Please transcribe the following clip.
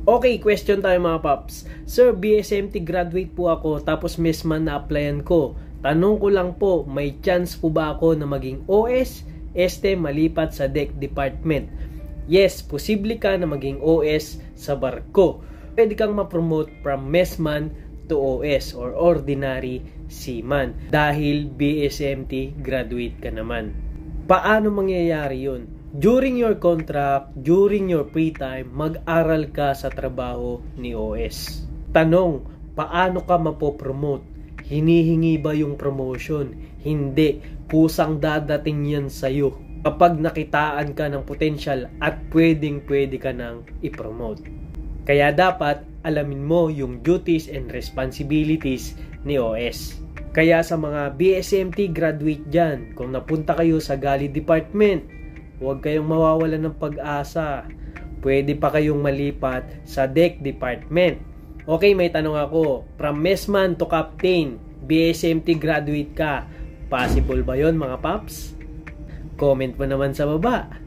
Okay, question tayo mga paps. Sir, BSMT graduate po ako tapos MESMAN na applyan ko. Tanong ko lang po, may chance po ba ako na maging OS, este malipat sa DEC department? Yes, posible ka na maging OS sa barko. Pwede kang ma-promote from MESMAN to OS or Ordinary Seaman dahil BSMT graduate ka naman. Paano mangyayari yun? During your contract, during your free time, mag-aral ka sa trabaho ni OS. Tanong, paano ka mapopromote? Hinihingi ba yung promotion? Hindi. Pusang dadating yan sa'yo kapag nakitaan ka ng potential at pwedeng-pwede ka nang i-promote. Kaya dapat alamin mo yung duties and responsibilities ni OS. Kaya sa mga BSMT graduate dyan, kung napunta kayo sa Galley Department, huwag kayong mawawalan ng pag-asa. Pwede pa kayong malipat sa DEC department. Okay, may tanong ako. From MESMAN to Captain, BSMT graduate ka. Possible ba yon mga paps? Comment mo naman sa baba.